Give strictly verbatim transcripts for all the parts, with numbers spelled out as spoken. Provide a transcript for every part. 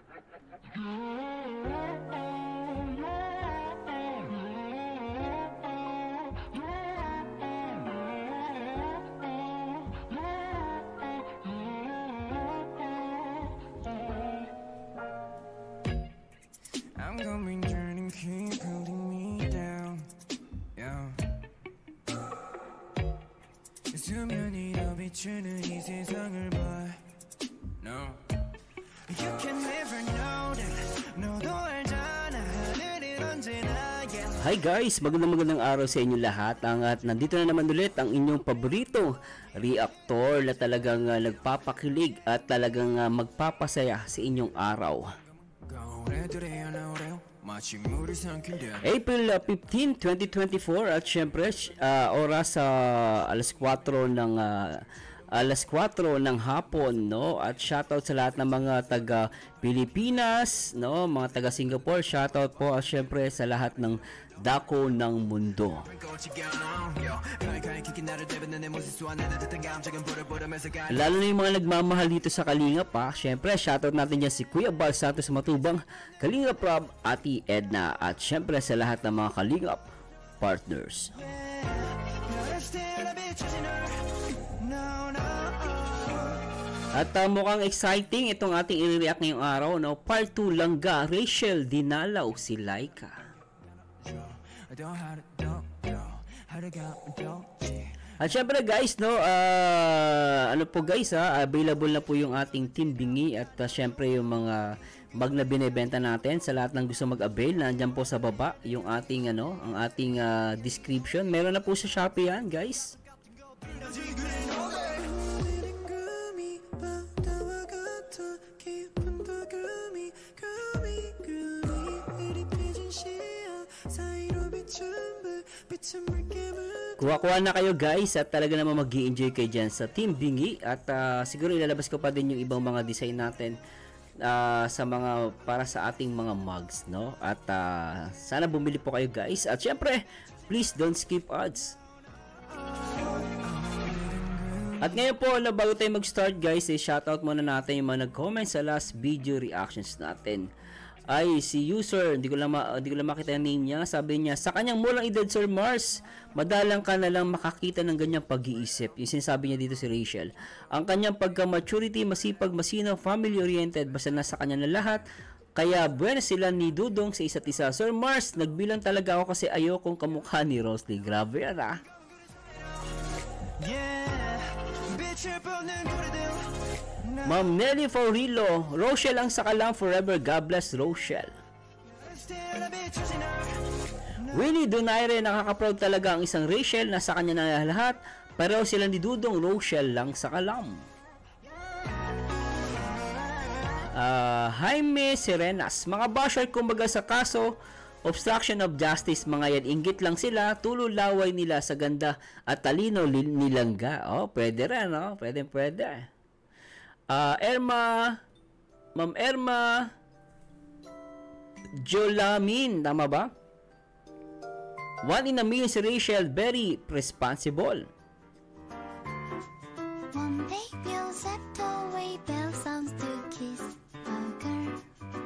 I'm gonna be turning, keep holding me down. Yeah. 수면이 더 비추는 이 세상을 봐. No. You can never know that. 너도 알잖아. 하늘은 언제나. Hi guys, magandang magandang araw sa inyo lahat. Ang at nandito na naman ulit ang inyong paborito reactor na talagang uh, nagpapakilig at talagang uh, magpapasaya sa inyong araw. April fifteenth, twenty twenty-four at syempre uh, oras sa uh, alas kwatro ng uh, alas kwatro ng hapon, no? At shoutout sa lahat ng mga taga Pilipinas, no? Mga taga Singapore, shoutout po at syempre sa lahat ng dako ng mundo. Lalo na yung mga nagmamahal dito sa Kalingap, ha. Syempre, shoutout natin yan si Kuya Bal Santos Matubang, Kalingap Rob, Ati Edna, at syempre sa lahat ng mga Kalingap partners. At uh, mukhang exciting itong ating i-react ngayong araw, no? Part two Langga, Rachel dinalaw si Laika. At syempre guys, no, uh, ano po guys, ha, available na po yung ating Team Bingi at uh, syempre yung mga bag na binebenta natin. Sa lahat ng gusto mag-avail, nandiyan po sa baba yung ating ano, ang ating uh, description. Meron na po sa Shopee yan, guys. Kuha-kuha na kayo guys at talaga naman mag-i-enjoy kayo dyan sa Team Bingi at uh, siguro ilalabas ko pa din yung ibang mga design natin uh, sa mga para sa ating mga mugs, no? At uh, sana bumili po kayo guys at syempre please don't skip ads. At ngayon po na bago tayo mag-start guys, eh, shoutout muna natin yung mga nag-comment sa last video reactions natin. Ay si user, hindi ko lang ma, hindi ko lang makita yung name niya. Sabi niya, sa kanyang mulang edad Sir Mars, madalang ka na lang makakita ng ganyang pag-iisip. Yung sinasabi niya dito si Rachel. Ang kanyang pagka-maturity, masipag, masinaw, family-oriented, basta nasa kanya na lahat. Kaya buwan sila ni Dudong sa isa't isa. Sir Mars, nagbilang talaga ako kasi ayokong kamukha ni Rosley. Grabe yan ah. Yeah, Ma'am Nelly Faurillo, Rochelle ang sakalang forever. God bless Rochelle. Winnie Donaire, nakaka-proud talaga ang isang Rachel na sa kanya na lahat. Pareho sila ni Dudong, Rochelle lang sakalam. Uh, Jaime Serenas, mga basher kumbaga sa kaso obstruction of justice, mga yan inggit lang sila, tululaway nila sa ganda at talino nilangga. Oh, pwede rin, no? Pwede, pwede. Uh, Erma, Ma'am Erma Jolamin, tama ba? One in a million si Rachel, very responsible. One day you'll set away bell sounds to kiss a girl.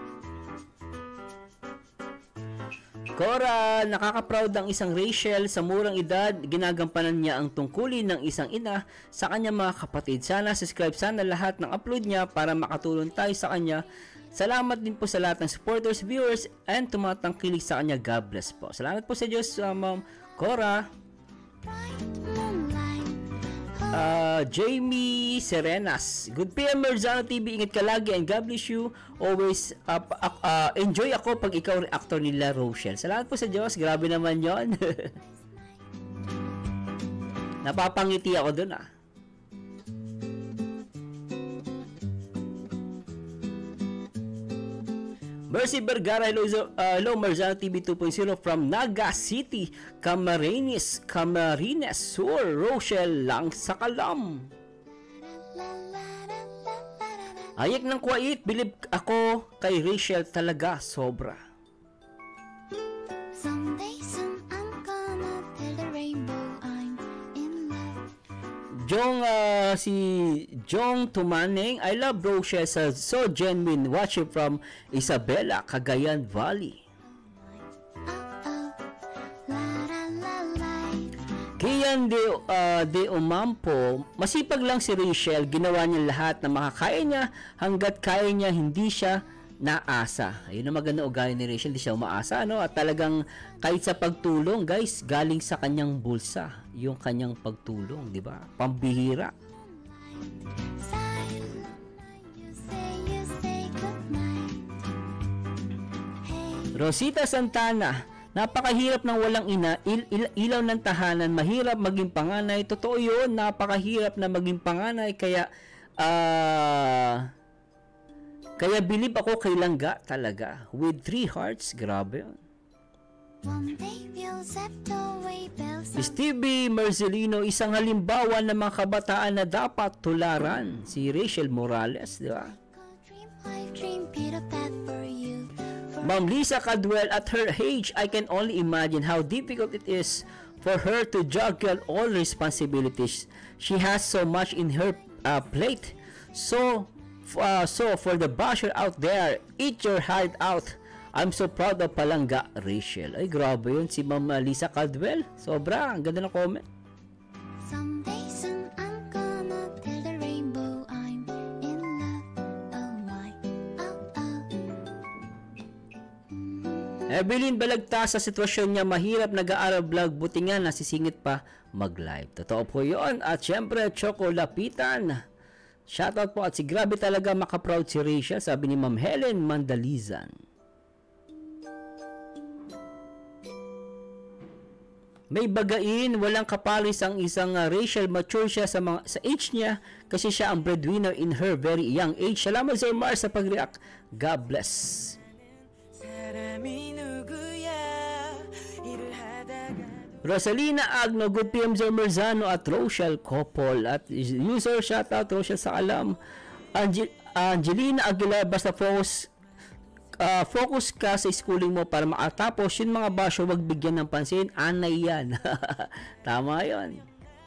Cora, nakaka-proud ang isang Rachel sa murang edad, ginagampanan niya ang tungkulin ng isang ina sa kanyang mga kapatid. Sana subscribe sana lahat ng upload niya para makatulong tayo sa kanya. Salamat din po sa lahat ng supporters, viewers, and tumatangkilik sa kanya. God bless po. Salamat po sa Diyos, uh, Ma'am Cora. Uh, Jamie Serenas, good P M Merzano T V, ingat ka lagi and God bless you always. Uh, uh, uh, enjoy ako pag ikaw reactor nila Rochelle. Salamat po sa Diyos, grabe naman yon. Napapangiti ako dun ah. Mercy Vergara, hello, uh, hello Merzano T V two point oh from Naga City, Camarines, Camarines Sur, Rochelle lang sakalam. Ayak ng kwait, bilib ako kay Rachel talaga, sobra. Jong, uh, si Jong Tumaneng, I love Rochelle, so, so genuine, watching from Isabela, Cagayan Valley. Kian de, uh, de Umampo, masipag lang si Rachel, ginawa niya lahat na makakaya niya hanggat kaya niya, hindi siya naasa. Ayun ang maganda ugali ni Rachel, hindi siya umaasa, no? At talagang kahit sa pagtulong, guys, galing sa kanyang bulsa yung kanyang pagtulong, di ba? Pambihira. Rosita Santana, napakahirap ng walang ina, il, il, ilaw ng tahanan, mahirap maging panganay. Totoo yun, napakahirap na maging panganay, kaya ah uh, kaya bilib ako kay Langga talaga. With three hearts, grabe yun. Stevie Marcelino, isang halimbawa ng mga kabataan na dapat tularan. Si Rachel Morales, di ba? Ma'am Lisa Cadwell, at her age, I can only imagine how difficult it is for her to juggle all responsibilities. She has so much in her uh, plate. So, Uh, so for the basher out there, eat your heart out. I'm so proud of Palangga, Rachel. Ay, grabe yun, si Ma'am Lisa Caldwell. Sobra, ang ganda ng comment. Someday soon I'm gonna tell the rainbow I'm in love. Oh my, oh oh. Evelyn Balagta, sa sitwasyon niya, mahirap nag-aaral vlog, buti nga nasisingit pa mag-live. Totoo po yun. At syempre, Choco Lapitan, shoutout po, at si grabe talaga makaproud si Rachel, sabi ni Ma'am Helen Mandalizan. May bagain, walang kapalis ang isang uh, Rachel, mature siya sa, mga, sa age niya kasi siya ang breadwinner in her very young age. Salamat Sir Mar sa pag-react. God bless. Rosalina Agno, good P M Sir Merzano at Rochelle Couple, at user shoutout Rochelle sa alam. Angel Angelina Aguilar, basta focus uh, focus ka sa schooling mo para makatapos. Yun mga basyo, wag bigyan ng pansin, anay yan. Tama yun.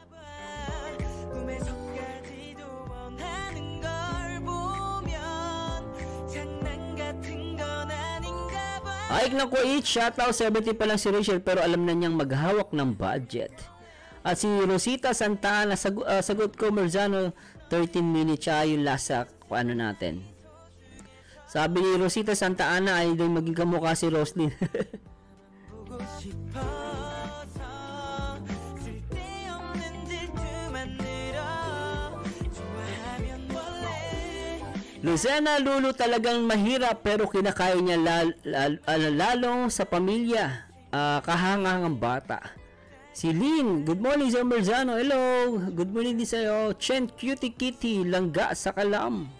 Aik na ko it, shoutout, seventy pa lang si Rachel pero alam na niyang maghawak ng budget. At si Rosita Santana, sag uh, sagot ko Merzano, thirteen minutes siya yung last sa ano natin. Sabi ni Rosita Santa Ana ay din maging kamukha si Roslyn. Lucena Lulu, talagang mahirap pero kinakaya niya lal, lal, lal, lalong sa pamilya, uh, kahangang bata. Si Lynn, good morning Sir Merzano, hello, good morning din sa'yo. Chen Cutie Kitty, Langga sa Kalam.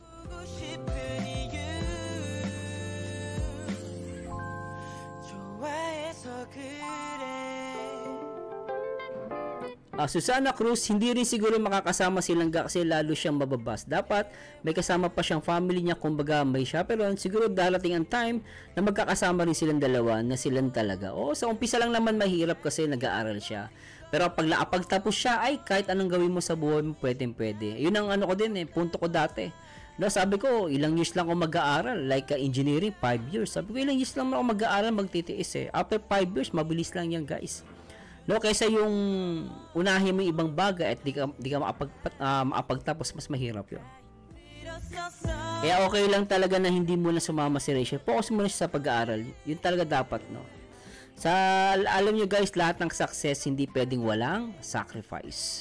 Uh, Susana Cruz, hindi rin siguro makakasama si Langga kasi lalo siyang mababas. Dapat may kasama pa siyang family niya, kumbaga may chaperon. Siguro darating ang time na magkakasama rin silang dalawa na silang talaga. O sa umpisa lang naman mahirap kasi nag-aaral siya. Pero pag pagtapos siya, ay kahit anong gawin mo sa buhay mo, pwedeng pwede. Yun ang ano ko din eh, punto ko dati. No, sabi ko, ilang years lang ako mag-aaral. Like uh, engineering, five years. Sabi ko, ilang years lang ako mag-aaral, magtitiis eh. After five years, mabilis lang yan guys. No, kaysa yung unahin mo yung ibang bagay at di ka, di ka maapag, uh, maapagtapos, mas mahirap yun. Kaya okay lang talaga na hindi mo na sumama si Rachel. Focus mo na siya sa pag-aaral. Yun talaga dapat, no? Sa, alam nyo guys, lahat ng success, hindi pwedeng walang sacrifice.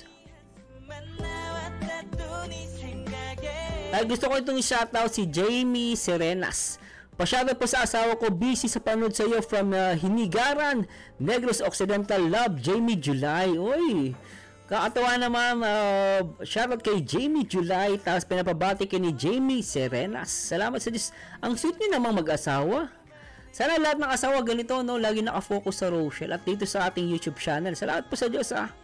Ay, gusto ko itong i-shoutout si Jamie Serenas. Pasyado po sa asawa ko, busy sa panood sa iyo from uh, Hinigaran, Negros Occidental. Love, Jamie July. Uy, kakatawa naman. Uh, shoutout kay Jamie July. Tapos pinapabati kay ni Jamie Serenas. Salamat sa Diyos. Ang sweet niyo namang mag-asawa. Sana lahat ng asawa ganito, no? Lagi nakafocus sa Rochelle at dito sa ating YouTube channel. Salamat po sa Diyos, ah.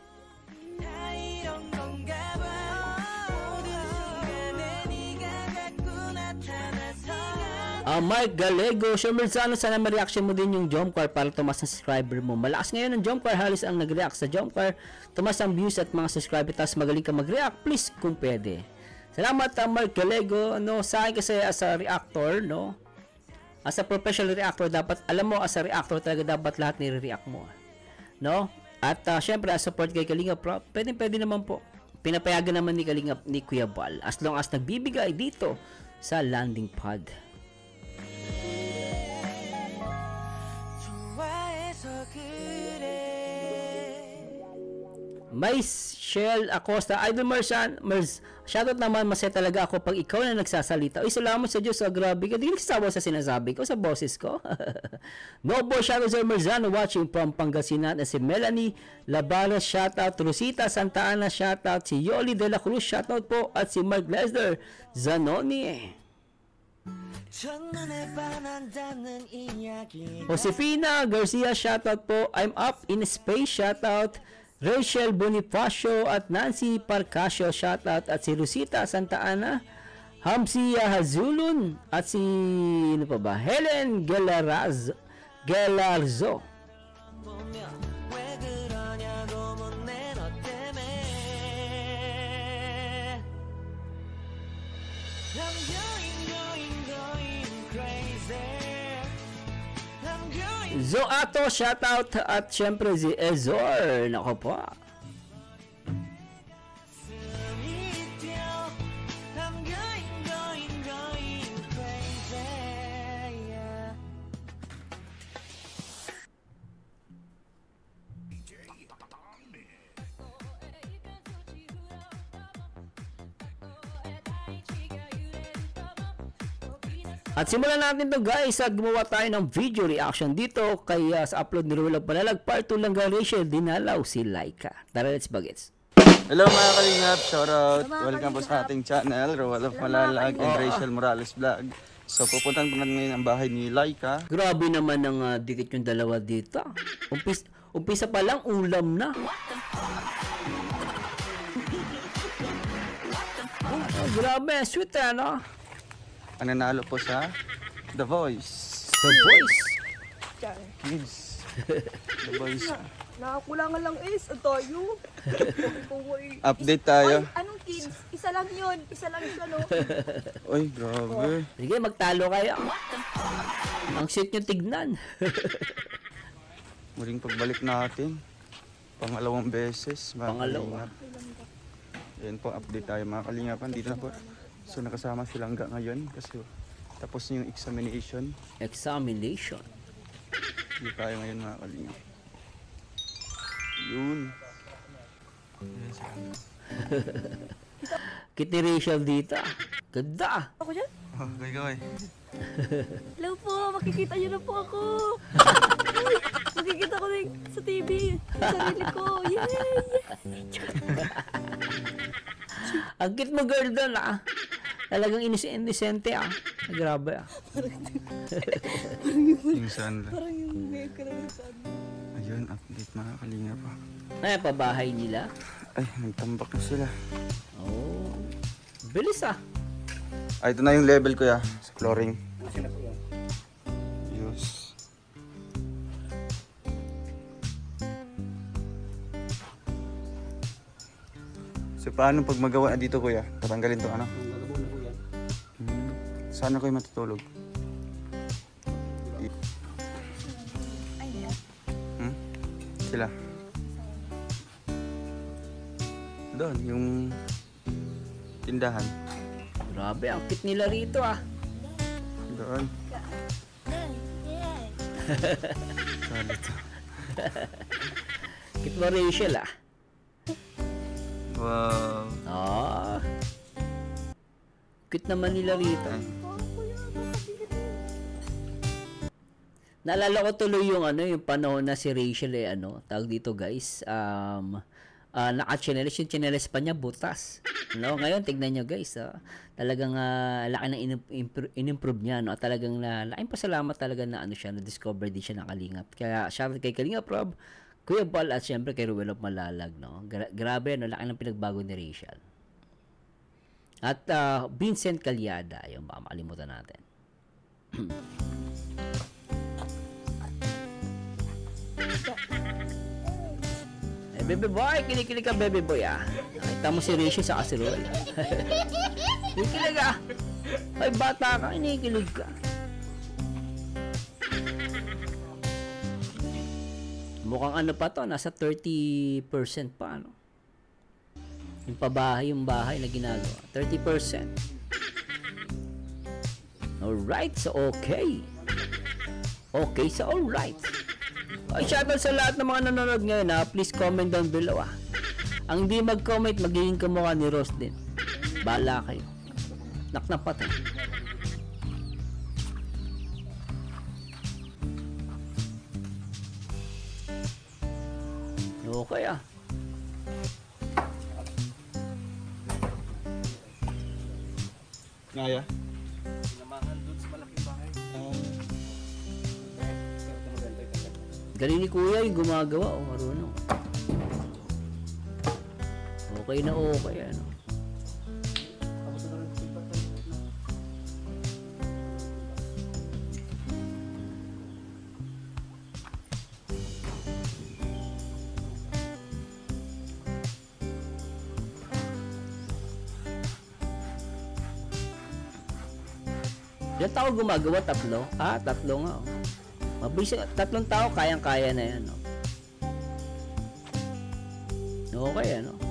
Ah, Mike Galego, Sir Merzano, sana ma-reaction mo din yung Jomcar para tumas ang subscriber mo. Malakas ngayon ang Jomcar, halos ang nag-react sa Jomcar. Tumas ang views at mga subscriber, tapos magaling ka mag-react, please kung pwede. Salamat, uh, Mark Galego. No, sa akin kasi as a reactor, no, as a professional reactor, dapat, alam mo, as a reactor talaga dapat lahat nire-react mo. No? At uh, syempre, as support kay Kalinga Pro, pwede, pwede naman po. Pinapayagan naman ni Kalinga, ni Kuya Bal, as long as nagbibigay dito sa landing pad. May Shell Acosta, Idol Mersan, Merz, shoutout naman, masaya talaga ako pag ikaw na nagsasalita. Uy, salamat sa Diyos, oh, grabe ka, di nagsasawa sa sinasabi ko, sa boses ko. Nobo, shoutout sa Merzano, watching from Pangasinan, si Melanie Labaras, shoutout, Rosita Santa Ana, shoutout, si Yoli De La Cruz, shoutout po, at si Mark Lesler Zanoni. Josefina Garcia, shoutout po, I'm up in space, shoutout, Rachel Bonifacio at Nancy Parcasio, shoutout, at si Rosita Santa Ana, Hamsia Hazulun, at si ano pa ba? Helen Gelaraz Gelarzo. Zoato, shoutout, at syempre si Ezor. Nako po. At simulan natin to guys, at gumawa tayo ng video reaction dito kay uh, sa upload ni Ruel of Malalag part two lang, Rachel dinalaw si Laika. Tara, let's bagets. Hello mga kalingap, shoutout, welcome po sa ating channel, Ruel of Malalag and Rachel Morales Vlog. So pupuntan po natin ngayon ang bahay ni Laika. Grabe naman ang uh, dikit yung dalawa dito. Umpis, umpisa pa lang, ulam na. Oh, grabe, sweet eh, no? Ang nanalo po sa The Voice. The Voice. Kids. The Voice. Nakakulangan lang is, ang tayo. Update tayo. Ay, anong kids? Isa lang yun. Isa lang siya, no? Uy, grabe. Sige, magtalo kayo. Ang sweet nyo tignan. Muling pagbalik natin. Pangalawang beses. Mga Pangalawa. kalingap. Ayan po, update tayo mga kalingapan. Dito na po. So nakasama sila hanggang ngayon kasi tapos na yung examination. Examination. Dito tayo ngayon mga kalingap. Yun. Kitty Rachel dito. Ganda. Ako dyan? Oh, gawin. Hello po, makikita niyo na po ako. Uy, makikita ko din sa T V. Sa sarili ko. Yay! Ang cute mo girl doon ah. Talagang inis-inisente ah. Grabe ah. Yung saan. Parang yung may karamihan. Ayun, update mga kalingap. Ay, pabahay nila. Ay, nagtambak na sila. Oh. Bilis ah. Ay, ito na yung level ko ya sa flooring. Yes. So paano pag magawa na dito kuya? Tatanggalin to ano? Hmm. Saan ako yung matutulog? Hmm? Sila? Doon, yung tindahan. Grabe, ang cute nila rito ah. Doon. Solid. Cute mo Rachel ah. Wow. Ah. Cute naman nila rito. Naalala ko tuloy yung ano, yung panahon na si Rachel eh ano, tawag dito guys, um uh, naka-chinelis, yung chinelis pa niya butas. No, ngayon tignan niyo guys, ah, talagang uh, laki ng in-improve niya, no. Talagang na laking pasalamat talaga na ano siya, na discover din siya ng Kalingap. Kaya shoutout kay Kalingap Rob, Kuya Bal, at syempre kay Ruel of Malalag, no. Gra- grabe no, laki ng pinagbago ni Rachel. At uh, Vincent Calyada, yung baka makalimutan natin. Eh, baby boy, kinikilig ka, baby boy, ah. Nakita mo si Rishi sa si Ruel. Kinikilig, ah. Ay, bata ka, kinikilig ka. Mukhang ano pa to, nasa thirty percent pa, ano. Yung pabahay, yung bahay na ginagawa. thirty percent. Alright, so okay. Okay, so alright. Ay, shoutout sa lahat ng mga nanonood ngayon, ha. Please comment down below, ah. Ang hindi mag-comment, magiging kamukha ni Ross din. Bahala kayo. Naknapat, ha. Okay, ah. Ngaya? Galing ni Kuya yung gumagawa, o marunong. Okay na okay, ano. Ilang tao gumagawa? Tatlo? Ah, tatlo nga, oh. Mabilis, tatlong tao, kayang-kaya na yan, no? Okay, ano?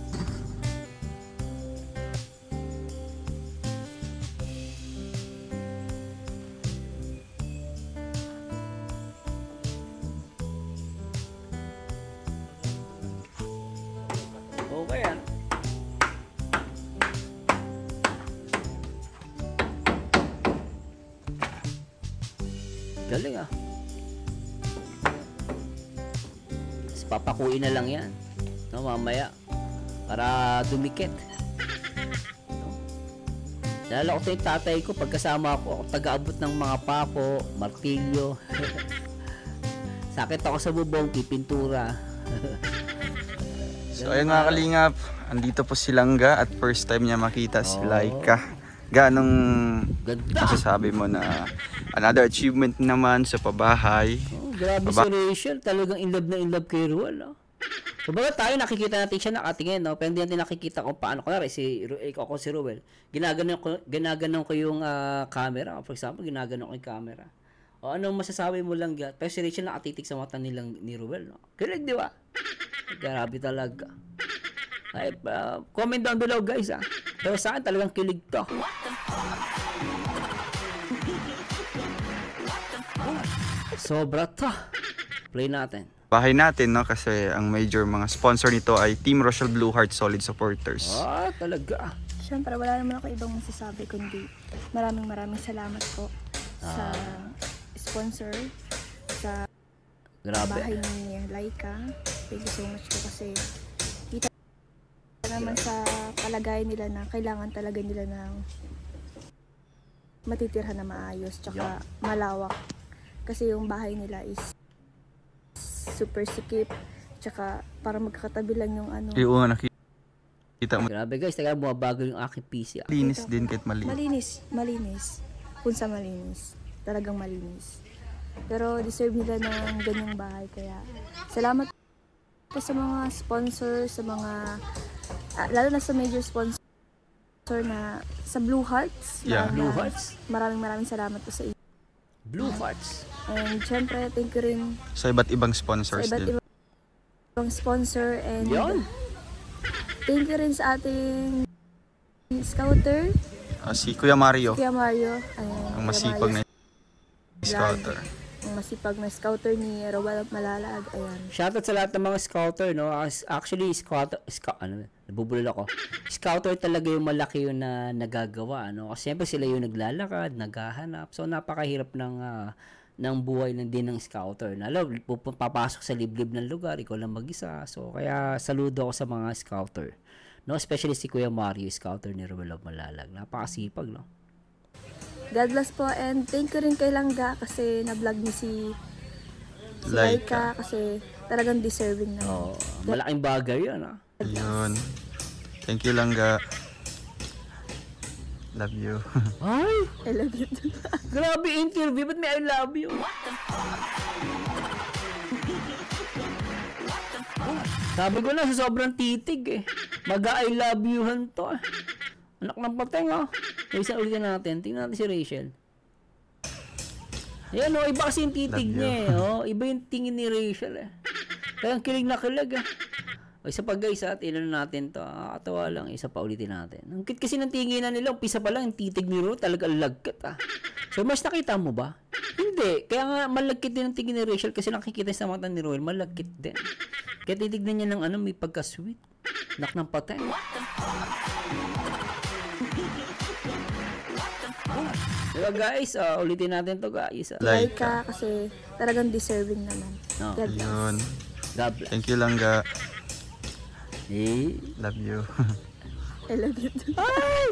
Okay, ano? Galing, ah. Tapos papakuin na lang yan, no, mamaya para dumikit, no? Nalala ko ito yung tatay ko pagkasama ako, ako taga-abot ng mga pako, martilyo. Sakit ako sa bubong, pipintura. So ayun mga kalingap, andito po si Langga at first time niya makita si Oh. Laika. Ganong Ganda. masasabi mo na another achievement naman sa pabahay? Oh, grabe si Rachel, talagang in love na in love kay Ruel, no? So baga tayo nakikita natin siya nakatingin, no? Pero hindi natin nakikita kung paano. Kunwari si Ru- eh, ako si Ruel, ginaganon ko ginaganon ko yung ah, camera. For example, ginaganon ko yung camera. O anong masasabi mo lang ga? Pero si Rachel nakatitig sa mata nilang ni Ruel, no? Kilig, di ba? Grabe talaga. Ay, ah, comment down below, guys, ah. Pero sa akin talagang kilig to. Sobra to. Play natin. Bahay natin, no? Kasi ang major mga sponsor nito ay Team Rochelle Blue Heart Solid Supporters. Ah, talaga. Siyempre, wala naman ako ibang masasabi kundi maraming maraming salamat po sa sponsor, sa bahay Grabe. ni Laika. Thank you so much po kasi kita naman sa kalagayan nila na kailangan talaga nila ng matitirhan na maayos tsaka malawak. Kasi yung bahay nila is super sikip tsaka para magkakatabi lang yung ano. Yung nakikita mo, Grabe guys, taga bumabago yung aking P C. Ah. linis din kahit mali. Malinis, malinis. Kung sa malinis. Talagang malinis. Pero deserve nila ng ganyang bahay. Kaya salamat po sa mga sponsor, sa mga, ah, lalo na sa major sponsor na sa Blue Hearts. Yeah. Maraming- Blue Hearts? Maraming maraming salamat po sa inyo. Blue Hearts. And syempre, thank you rin Sa iba't ibang sa sponsors iba't din. ibang sponsor. And Yon. thank you rin sa ating scouter, Ah, si Kuya Mario, Kuya Mario. Ayan, ang Kuya masipag Mario. na scouter. Ang masipag na scouter ni Rowell Malalag. Ayan. Shoutout sa lahat ng mga scouter, no? As- Actually, scouter, scout, ano, nabubulol ako. Scouter talaga yung malaki yun na nagagawa, no? Kasi siyempre sila yung naglalakad, naghahanap. So, napakahirap ng, ah, ng buhay ng din ng scouter. Nalo, pup- papasok sa liblib ng lugar, ikaw lang mag-isa. So, kaya saludo ako sa mga scouter. No? Especially si Kuya Mario, scouter ni Rowell Malalag. Napakasipag, no? God bless po and thank you rin kay Langga kasi na-vlog niyo si, si Laika. Laika kasi talagang deserving na. Oh, malaking bagay yun, ah. Ayun. Thank you Langga. Love you. Ay, I love you too. grabe interview. Ba't may I love you? Sabi ko na, sa sobrang titig eh. Mag-I love you-han to eh. Anak ng pateng oh. Isa ulitin natin. Tingnan natin si Rachel. Ayan oh, iba kasi yung titig Love niya eh. Oh. Iba yung tingin ni Rachel eh. Kaya ang kilig na kilig eh. O isa pa guys at ilan natin to. Ah, katawa lang. Isa pa ulitin natin. Ang cute kasi ng tinginan nila. Umpisa pa lang yung titig ni Ro. Talaga lagkat ah. So mas nakita mo ba? Hindi. Kaya nga malagkit din ang tingin ni Rachel kasi nakikita sa mata ni Roel. Malagkit din. Kaya titignan niya ng ano, may pagka-sweet. Nak ng patay. Diba guys, uh, ulitin natin to guys. Uh. Like ka kasi talagang deserving naman. No. God bless. Yun. God bless. Thank you lang ga. Eh. Love you. I love you too. Ay!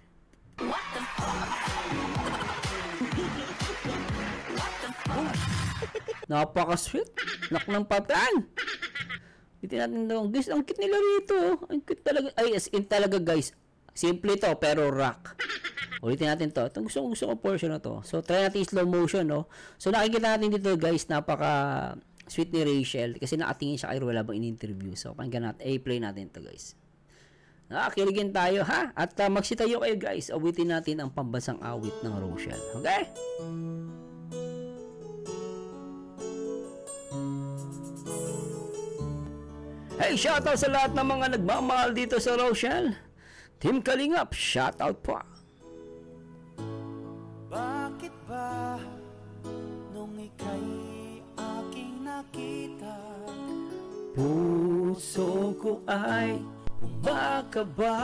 Napaka-sweet. Nak ng patan. Itin natin daw. Guys, ang cute nila rito. Ang cute talaga. Ay, as in talaga guys. Simple to, pero rock. Ulitin natin to. Itong gusto, gusto ko portion na to. So, try natin slow motion, no? So, nakikita natin dito guys, napaka sweet ni Rachel. Kasi nakatingin siya kay Roel habang in-interview. So, pakinggan natin. Eh, play natin to guys. Nakakiligin tayo, ha? At uh, magsitayo kayo guys. Awitin natin ang pambansang awit ng Rochelle. Okay? Hey, shoutout sa lahat ng mga nagmamahal dito sa Rochelle. Team Kalingap, shoutout po. Bakit ba nung ika'y aking nakita, puso ko ay bumakaba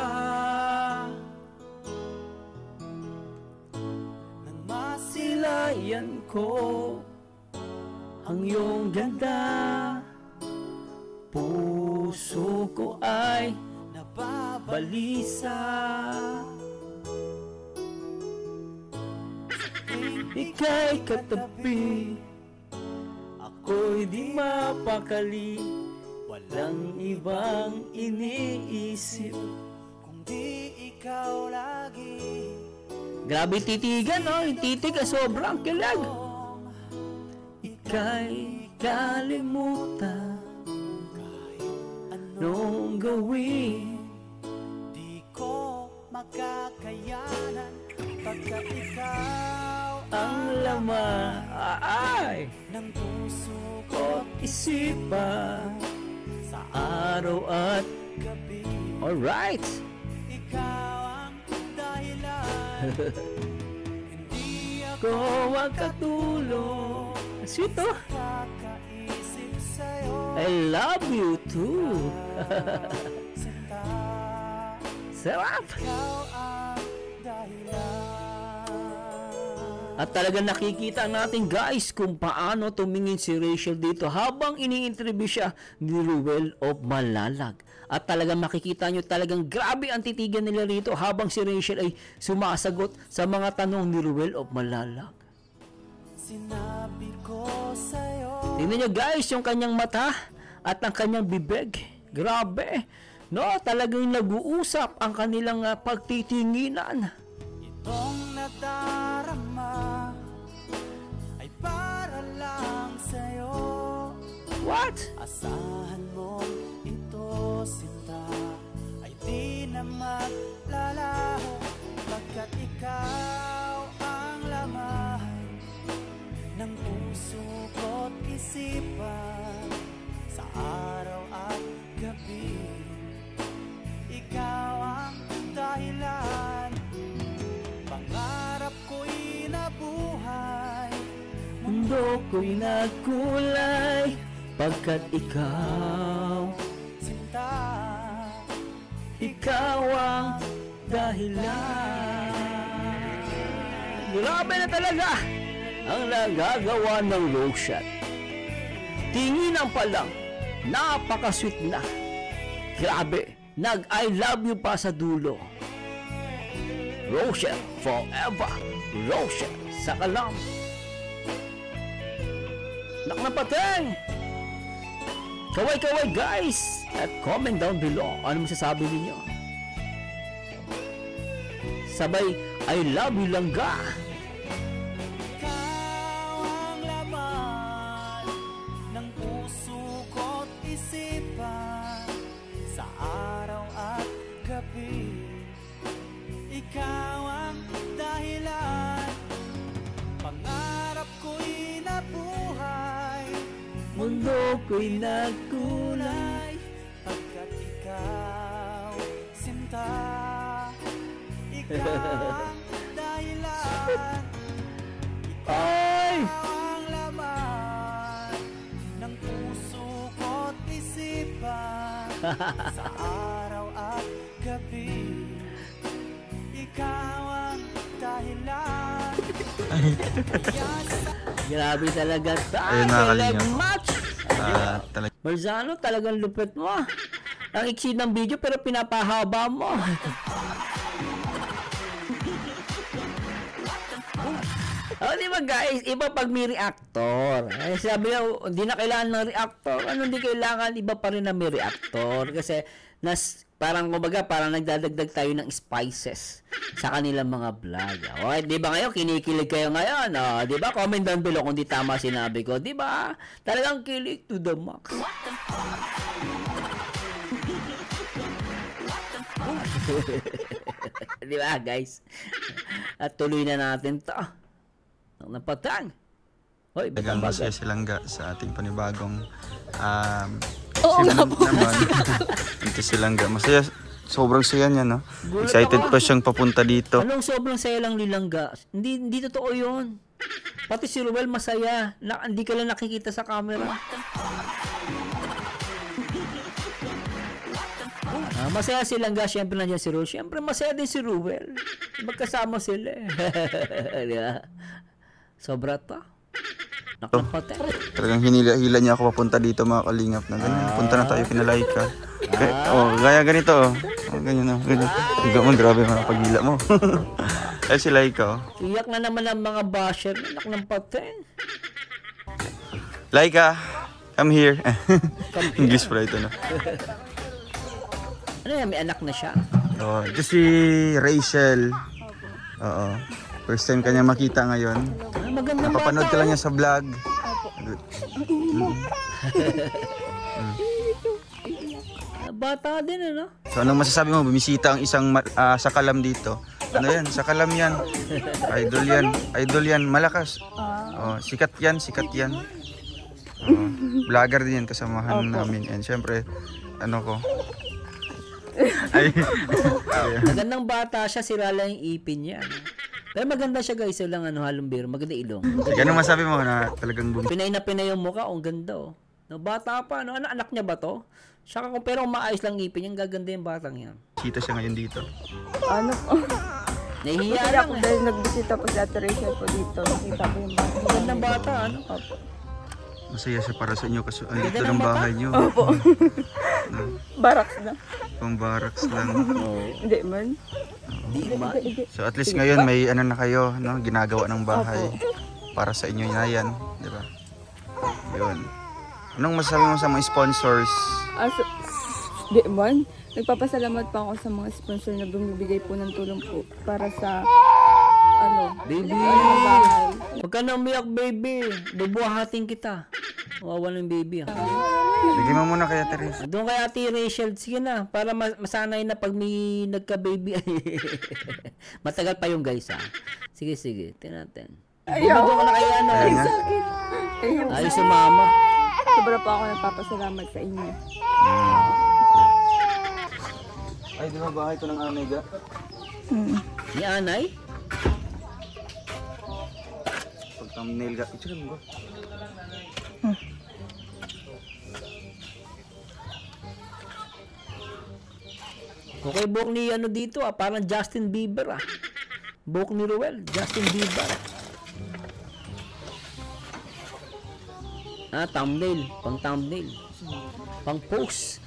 nang masilayan silayan ko ang iyong ganda. Puso ko ay nababalisa? ika'y katabi, ako'y di mapakali, walang ibang iniisip. Kung di ikaw lagi, Grabe titigan, no? Yung titig ay sobrang kilag. Ika'y kalimutan, anong gawin? di ko makakayanan pagkat ikaw Ang laman ay ng puso ko ko isipan sa araw at gabi. alright. Ikaw ang dahilan, hindi ako Ko ang katulong. Sweet oh. kakaisip sa'yo. I love you too. Sinta, Sarap. ikaw ang dahilan. At talagang nakikita natin guys kung paano tumingin si Rachel dito habang ini-interview siya ni Roel of Malalag. At talagang makikita nyo talagang grabe ang titigan nila rito habang si Rachel ay sumasagot sa mga tanong ni Roel of Malalag. Sinabi ko sa'yo, Tingnan nyo guys yung kanyang mata at ang kanyang bibig. Grabe. No, talagang nag-uusap ang kanilang uh, pagtitinginan. itong nadarama ay para lang sa'yo. What? Asahan mo ito, sinta, ay di na maglalaho pagkat ikaw ang laman ng puso ko't isipan sa araw at gabi. Ikaw ang dahilan, pangarap ko'y nabuhay. Mundo ko'y nagkulay pagkat ikaw, Sinta, ikaw ang dahilan. Grabe na talaga ang nagagawa ng Rochelle. Tinginan pa lang, napaka-sweet na. Grabe, nag-I love you pa sa dulo. Rochelle forever. Rochelle sa kalam. Naknapateng! Kaway-kaway guys! At comment down below ano masasabi ninyo. Sabay I love you langga. Ikaw ang laman ng puso ko't isipan sa araw at gabi. Ikaw ang dahilan, pangarap ko'y nabuhay, Mundo ko'y nagkulay. pagkat ikaw, sinta, ikaw ang dahilan, Ay! ang laman ng puso ko't isipan sa araw at gabi. Ikaw ang dahilan. Grabe talaga tayo. Ayun, mga kalingap. Like match. Ah, talaga. Marzano, talagang lupit mo. ah. Ang iksi ng video pero pinapahaba mo. Oh, di ba guys? Iba pag may reactor. Eh, sabi nga, hindi na kailangan ng reactor. Ano hindi kailangan? Iba pa rin na may reactor. Kasi, nas, parang, kumbaga, parang nagdadagdag tayo ng spices sa kanilang mga vlog. Oh, di ba ngayon? Kinikilig kayo ngayon. Oh, di ba? Comment down below kung di tama sinabi ko. Di ba? Talagang kilig to the max. Di ba guys? At tuloy na natin to. Ang napatang. Hoy, Talagang masaya silang ga sa ating panibagong um, Oo nga segment naman. Ito silang ga. Masaya, sobrang saya niya, no? Excited pa siyang papunta dito. Anong sobrang saya lang nilangga? Hindi, hindi totoo yun. Pati si Ruel masaya. Na, hindi ka lang nakikita sa camera. Ah, masaya si Langga, syempre nandiyan si Ruel. Syempre masaya din si Ruel. Magkasama sila. eh. Di ba? Sobra to. Nakapate. Talagang hinila-hila niya ako papunta dito, mga kalingap, na ganyan. Punta na tayo kina Laika. Kaya, oh, gaya ganito, oh. Oh, ganyan, oh. Ganyan. Higa mo, grabe mga pagila mo. Ay, si Laika, oh. Iyak na naman ang mga basher. Anak ng pate. Laika, come here. English pala ito, no? Ano yan? May anak na siya. Oh, ito si Rachel. Oo. First time kanya makita ngayon. Ah, magandang Napapanood bata. ka lang niya sa vlog. Ah, bata din, ano? So anong masasabi mo? Bumisita ang isang ma- ah, sakalam dito. Ano yan? Sakalam yan. Idol yan. Idol yan. Malakas. Oh, sikat yan. Sikat yan. Oh, vlogger din yan. Kasamahan namin. And syempre, ano ko. Ay. Magandang bata siya, sira lang yung ipin niya. ano? Pero maganda siya guys, lang ano, halong biro, maganda ilong. Ganun masabi mo na talagang bum- Pinay na pinay yung mukha, oh, ang ganda oh. No, bata pa, no? Ano, anak niya ba to? Saka kung pero kung maayos lang ipin, yung gaganda yung batang yan. Kita siya ngayon dito. Ano po? Nahihiya Masaya lang ako eh. dahil nagbisita po si Ate Rachel po dito. Nakita ko yung bahay. Magandang bata, ano? Opo. Masaya siya para sa inyo kasi ang Ganda dito ng ng mata. bahay niyo. Opo. Baraks na. Oh. Pang barracks lang. Hindi man. Di man. So at least ngayon may ano na kayo, no? Ginagawa ng bahay para sa inyo na yan, di ba? Yun. Anong masasabi mo sa mga sponsors? Aso, di man. Nagpapasalamat pa ako sa mga sponsor na bumibigay po ng tulong po para sa ano, Baby! ano bahay. Huwag ka na umiyak, baby. Bubuhatin kita. Wawa ng baby, ah. Bigyan mo muna kaya, Teres. Doon kay Ate Rachel, sige na, para mas- masanay na pag may nagka-baby. Matagal pa yung guys, ha. Sige, sige, tingnan natin. Ayaw. Doon ka na kay ano. Ayan na. Ayaw. Ay, si mama. Sobra pa ako nagpapasalamat sa inyo. Ay, di ba bahay ko ng anay ga? Ni Anay? Pag thumbnail ga. Ito mo ba? Okay, buhok ni ano dito, ah. Parang Justin Bieber, ah. Buhok ni Ruel, Justin Bieber. Ah, thumbnail. Pang thumbnail. Pang post.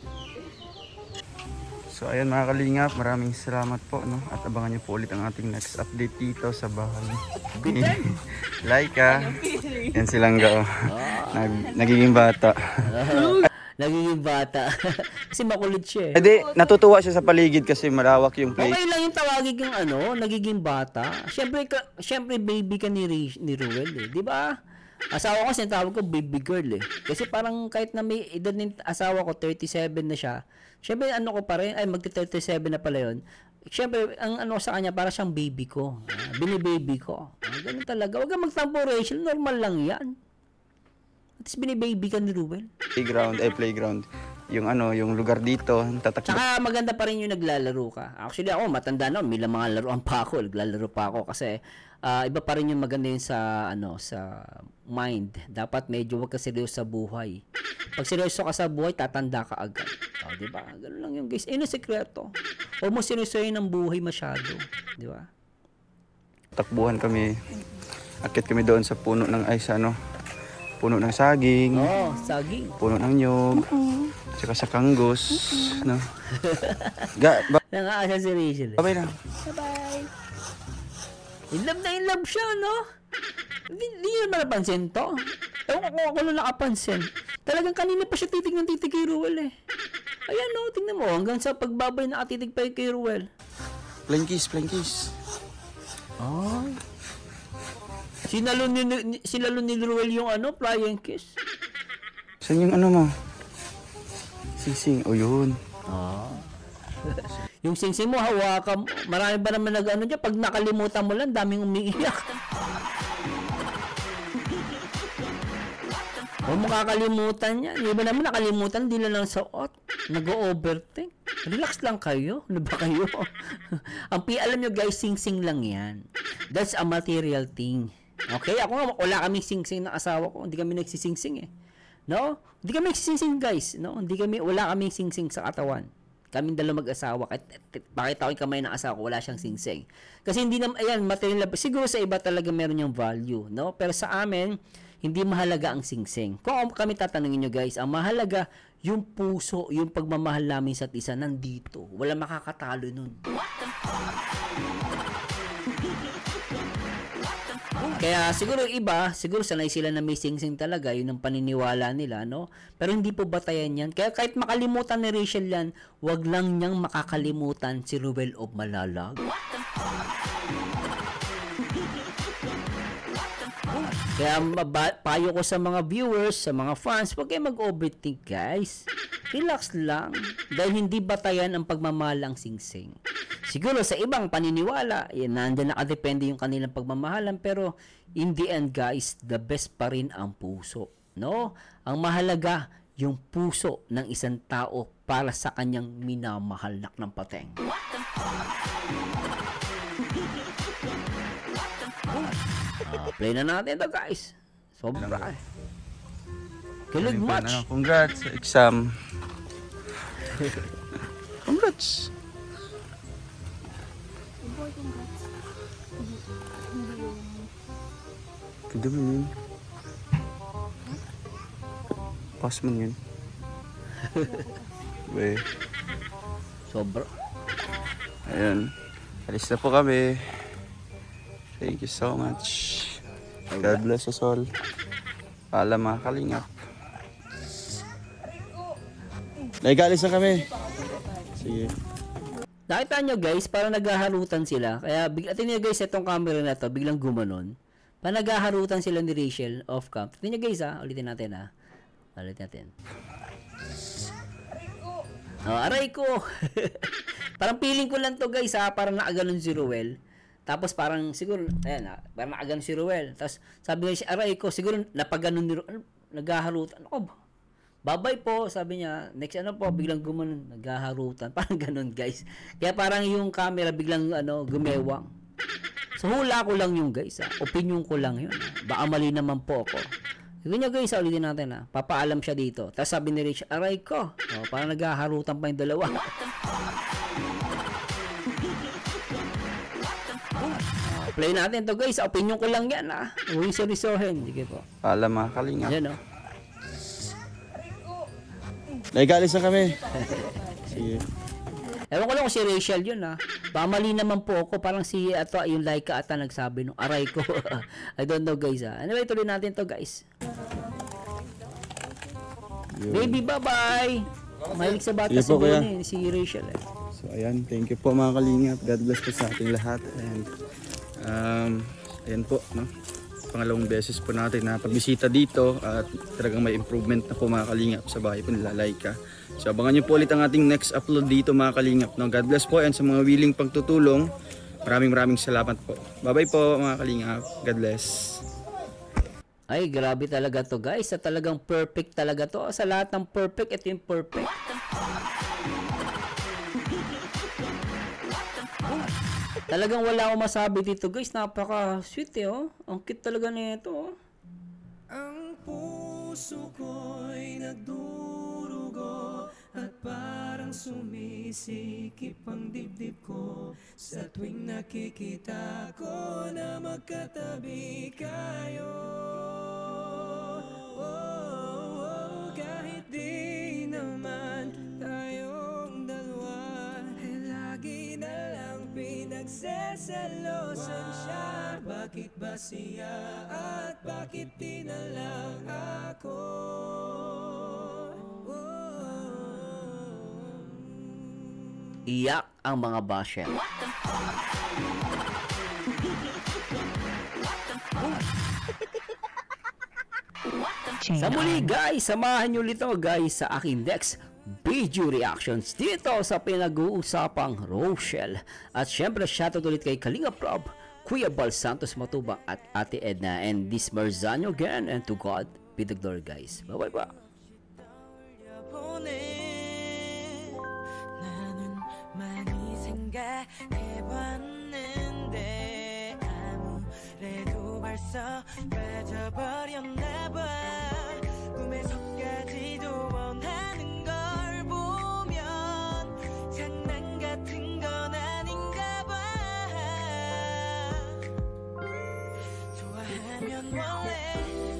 So ayan mga kalingap, maraming salamat po, no? At abangan niyo po ulit ang ating next update dito sa bahay ni Laika. Yan silang ga, oh. Nag, nagiging bata. Nagiging bata. Kasi makulit siya eh. Hindi, natutuwa siya sa paligid kasi malawak yung place. Okay lang yung tawagin kang ano, nagiging bata. Siyempre, ka, siyempre baby ka ni, Ri- ni Ruel eh. Di ba? Asawa ko, sinatawag ko baby girl eh. Kasi parang kahit na may edad ng asawa ko, thirty-seven na siya. Siyempre, ano ko pa rin, ay magti-thirty-seven na pala yun. Siyempre, ang ano sa kanya, para siyang baby ko. Ah, bini-baby ko. Ah, ganun talaga. Huwag kang magtampo, Rachel. Normal lang yan. At least bini-baby ka ni Ruel. Playground, ay playground. Yung ano, yung lugar dito, tatakbo. Tsaka maganda pa rin yung naglalaro ka. Actually ako, matanda na, may mga laruan pa ako, naglalaro pa ako kasi uh, iba pa rin yung maganda yun sa, ano, sa mind. Dapat medyo wag ka seryoso sa buhay. Pag seryoso ka sa buhay, tatanda ka agad. O, oh, diba? Ganun lang yung guys. Ayun ang sekreto. Huwag mo seryosohin ng buhay masyado. Diba? Takbuhan kami. Akit kami doon sa puno ng, ay sa ano, puno ng saging. Oo, oh, saging. Puno ng nyog. Tsaka sa kanggos. No? Ga, ba- Nangaasa si Rachel. Eh. babay na. Bye-bye. In love na in love siya, no? Hindi niyo naman napansin to. Ewan ko kung ako lang nakapansin. Talagang kanina pa siya titig ng titig kay Ruel eh. Ayan no, tingnan mo. Hanggang sa pagbabay nakatitig pa kay Ruel. Flying kiss, flying kiss. Oh. Sinalo ni, ni, sinalo ni Ruel yung ano, flying kiss. Saan yung ano mo? Sising, o yun. Oh. Yung singsing mo, hawakan mo. Marami ba naman nag-ano dyan? Pag nakalimutan mo lang, daming umiiyak. Huwag mo kakalimutan yan. Iba naman nakalimutan, hindi lang lang suot. Nag-overthink. Relax lang kayo. Ano ba kayo? Ang pi, alam nyo guys, sing-sing lang yan. That's a material thing. Okay? Ako nga, wala kaming sing-sing ng asawa ko. Hindi kami nagsising-sing eh. No? Hindi kami nagsising-sing guys. No? Hindi kami, wala kaming sing-sing sa katawan. Kaming dalawa mag-asawa. Kahit pakita ko yung kamay ng asawa ko, wala siyang sing-sing. Kasi hindi naman, ayan, material. Siguro sa iba talaga meron yung value. No? Pero sa amin, hindi mahalaga ang sing-sing. Kung kami tatanungin nyo guys, ang mahalaga, yung puso, yung pagmamahal namin sa isa, nandito. Wala makakatalo nun. Kaya siguro iba, siguro sanay sila na may sing-sing talaga, yun ang paniniwala nila, no? Pero hindi po batayan yan. Kaya kahit makalimutan ni Rachel yan, wag lang niyang makakalimutan si Ruel of Malalag. Kaya maba- payo ko sa mga viewers, sa mga fans, huwag kayo mag-overthink guys. Relax lang. Dahil hindi batayan ang pagmamahal ang sing-sing. Siguro sa ibang paniniwala, yan, nandyan nakadepende yung kanilang pagmamahalan. Pero in the end guys, the best pa rin ang puso. No? Ang mahalaga, yung puso ng isang tao para sa kanyang minamahal ng pateng. Uh, play na natin ito guys. Sobra eh. Kilig much. Ano, congrats sa exam. Congrats. Pwede mo yun. Pass mo yun. Weh. Sobra. Ayun. Alis na po kami. Thank you so much. God bless us all. Paalam mga kalingap. Naigalis na kami. Sige. Nakita nyo guys, parang naghaharutan sila. Kaya biglatin nyo guys, itong camera na to, biglang gumanon. Parang naghaharutan sila ni Rachel off cam. Tingnan nyo guys ha, ulitin natin ha. Ulitin natin. Oh, aray ko. Parang feeling ko lang to guys ha, parang nakaganon si Ruel. Tapos parang siguro, ayan ha, parang nakaganon si Ruel. Tapos sabi nga siya, aray ko, siguro napaganon ni Ruel. Naghaharutan. Ano ba? Babay po, sabi niya. Next ano po, biglang gumanon, naghaharutan. Parang ganun guys. Kaya parang yung camera biglang ano, gumewang. So hula ko lang yung guys ha. Opinion ko lang yun. Baka mali naman po ako. Sige nyo guys, ulitin natin ha. Papaalam siya dito. Tapos sabi ni Rich, aray ko. O, parang naghaharutan pa yung dalawa. O, play natin to guys. Opinion ko lang yan ha. Huwag yung serisohin. Sige po. Paalam mga kalingap. Yan o. Naigalis na kami. Sige. Ewan ko lang kung si Rachel yun ha. Pamali naman po ako. Parang si ato, yung Laika ata nagsabi nung aray ko. I don't know guys ha. Anyway, tuloy natin to guys. Yun. Baby, bye-bye! Mahilig sa bata Sige si po, kuya. Bonnie, si Rachel eh. So ayan, thank you po mga kalingap. God bless po sa ating lahat. And um, ayan po, no? Pangalawang beses po natin na pagbisita dito at talagang may improvement na po mga kalingap sa bahay po nila Laika. So abangan nyo po ulit ang ating next upload dito mga kalingap. No? God bless po, and sa mga willing pagtutulong, maraming maraming salamat po. Bye bye po mga kalingap. God bless. Ay, grabe talaga to guys. Sa talagang perfect talaga to. Sa lahat ng perfect, ito yung perfect. Talagang wala akong masabi dito guys. Napaka sweet eh oh. Ang cute talaga nito oh. Ang puso ko'y nagdurugo at parang sumisikip ang dibdib ko sa tuwing nakikita ko na magkatabi kayo. Oh, oh, oh, kahit di naman tayong dalawa, eh lagi na lang pinagseselosan siya. Bakit ba siya at bakit di na lang ako? Iyak ang mga basher. Sa muli guys, samahan nyo ulit ako guys sa aking next video reactions dito sa pinag-uusapang Rochelle. At syempre shoutout ulit kay Kalinga Prob, Kuya Bal Santos Matubang at Ate Edna and this Marzano again, and to God be the glory guys. Bye bye ba. 나는 많이 생각해봤는데 아무래도 벌써 빠져버렸나봐. 꿈에서까지도 원하는 걸 보면 장난 같은 건 아닌가봐. 좋아하면 원래